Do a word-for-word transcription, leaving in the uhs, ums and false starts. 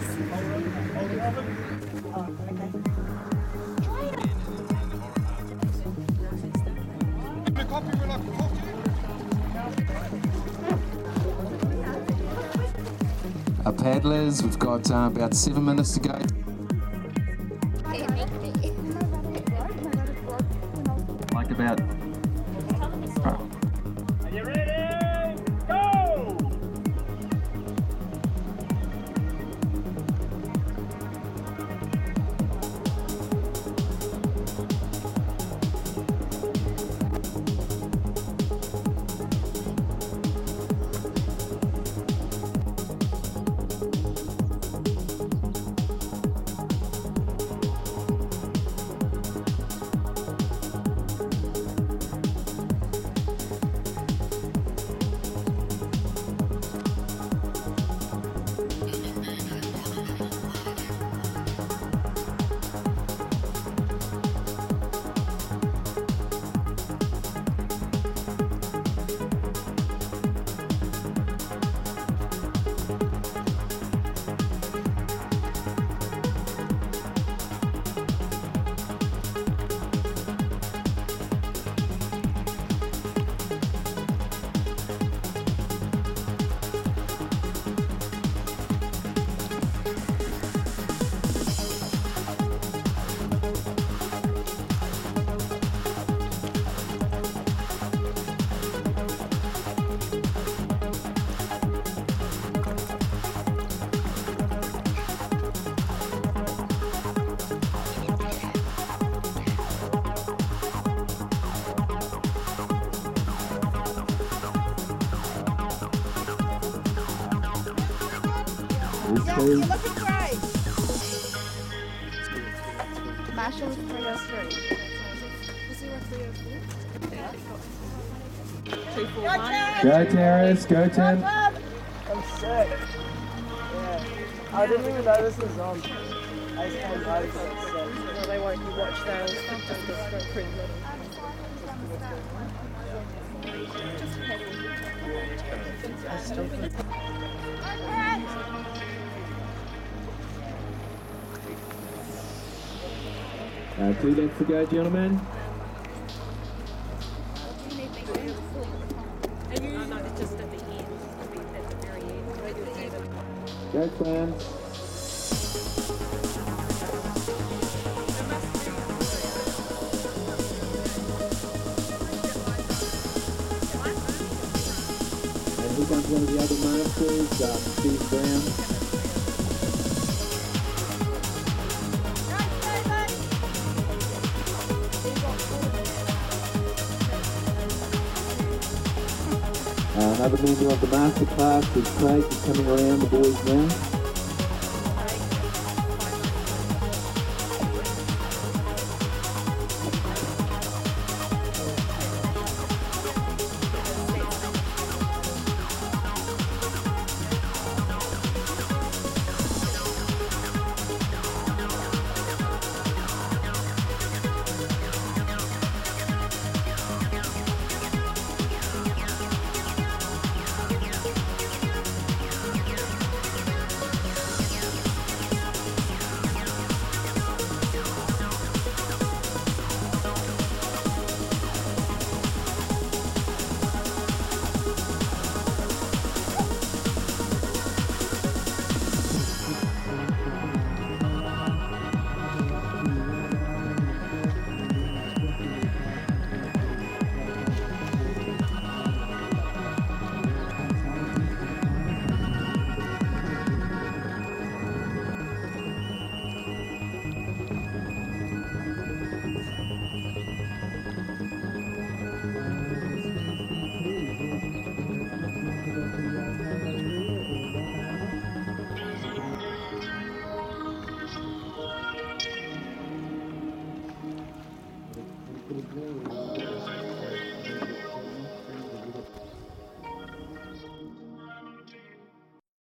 Our paddlers, we've got uh, about seven minutes to go. Like about... Right. Are you ready? Go! Yeah, you're looking great. Marshall three oh three. two four one. Go Terrace, go Tim. I'm sick. Yeah. I didn't even know this was on. I just came home, so I'm sick. Well, they won't you watch those. Just go through them. I still think... Uh, two left to go, gentlemen. Go, friends. And here comes one of the other masters, um, Steve Brown. Uh, another member of the master class is Krazy coming around the boys now.